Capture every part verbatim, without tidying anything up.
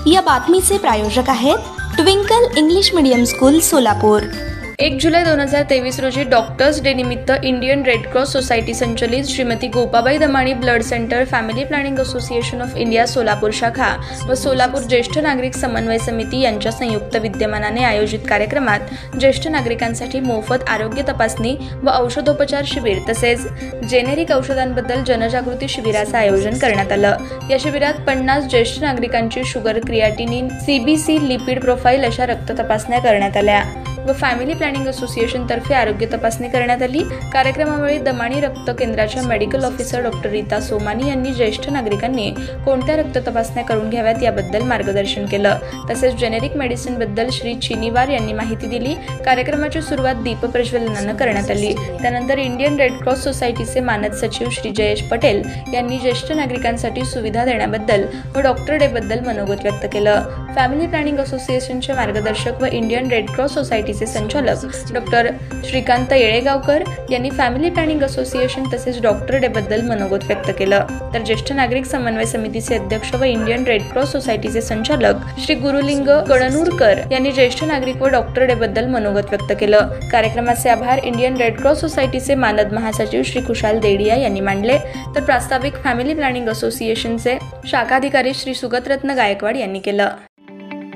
या बातमीचे प्रायोजक आहेत twinkle English medium school Solapur. एक जुलै दोन हजार तेवीस रोजी डॉक्टर्स डे निमित्त इंडियन रेड क्रॉस सोसायटी संचलित Shrimati Gopabai Damani blood centre family planning association of India Solapur शाखा व सोलापूर ज्येष्ठ नागरिक समन्वय समिती यांच्या संयुक्त विद्यमानाने आयोजित कार्यक्रमात ज्येष्ठ नागरिकांसाठी मोफत आरोग्य तपासणी व औषधोपचार शिबिर तसेच जेनेरिक औषधांबद्दल जनजागृती शिबिराचे आयोजन करण्यात आलं। या शिबिरात पन्नास ज्येष्ठ नागरिकांची sugar, creatinine, CBC, lipid profile अशा रक्त तपासण्या करण्यात आल्या व फॅमिली प्लॅनिंग असोसिएशन तर्फे आरोग्य तपासणी करण्यात आली। कार्यक्रमावेळी दमाणी रक्त केंद्राच्या medical officer doctor Rita Somani यांनी ज्येष्ठ नागरिकांनी कोणत्या रक्त तपासण्या करून घ्याव्यात याबद्दल मार्गदर्शन केलं। तसेच जेनेरिक मेडिसिन बद्दल श्री चिनीवार यांनी माहिती दिली। कार्यक्रमाची सुरुवात दीप प्रज्वलनाने करण्यात आली। त्यानंतर इंडियन रेड क्रॉस सोसायटीचे मानद सचिव श्री जयेश पटेल यांनी ज्येष्ठ नागरिकांसाठी सुविधा देण्याबद्दल व डॉक्टर डे बद्दल मनोगत व्यक्त केलं। फॅमिली प्लॅनिंग असोसिएशनचे मार्गदर्शक व इंडियन रेड क्रॉस सोसायटीचे संचालक डॉक्टर श्रीकांत येळेगावकर यांनी फॅमिली प्लॅनिंग असोसिएशन तसेच डॉक्टर डे बद्दल मनोगत व्यक्त केलं। तर ज्येष्ठ नागरिक समन्वय समितीचे अध्यक्ष व इंडियन रेड क्रॉस सोसायटीचे संचालक श्री गुरुलिंग गणनूरकर यांनी ज्येष्ठ नागरिक व डॉक्टर डे बद्दल मनोगत व्यक्त केलं। कार्यक्रमाचे आभार इंडियन रेड क्रॉस सोसायटीचे मानद महासचिव श्री कुशाल देडिया यांनी मानले। तर प्रास्ताविक फॅमिली प्लॅनिंग असोसिएशनचे शाखाधिकारी श्री सुगतरत्न गायकवाड यांनी केलं।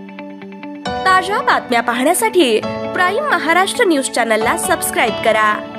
ताज्या बातम्या पाहण्यासाठी प्राईम महाराष्ट्र न्यूज चॅनलला सबस्क्राईब करा।